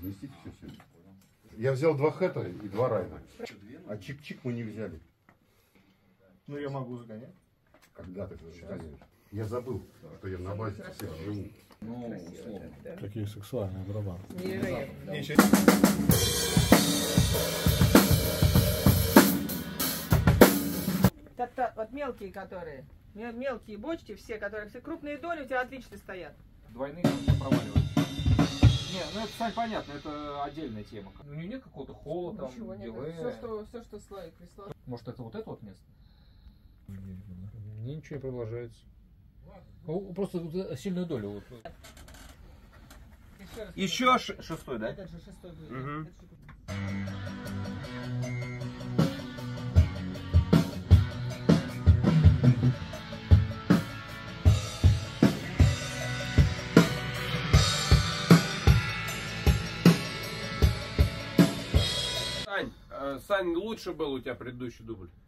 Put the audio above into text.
Несите все сюда. Я взял 2 хэта и 2 райда. А чик-чик мы не взяли. Ну я могу загонять. Когда ты загоняешь? Я забыл, что я на базе всех живу. Ну, условно. Какие сексуальные барабаны. Вот мелкие, которые, мелкие бочки, все крупные доли у тебя отлично стоят. Двойные проваливаются. Не, ну это, Сань, понятно, это отдельная тема. У нее нет какого-то холла, там, дилея. Все, что слайд прислал. Может, это вот место? Мне ничего не продолжается. Просто сильную долю. Вот. Еще шестой, да? Это же шестой будет. Угу. Сань, лучше был у тебя предыдущий дубль.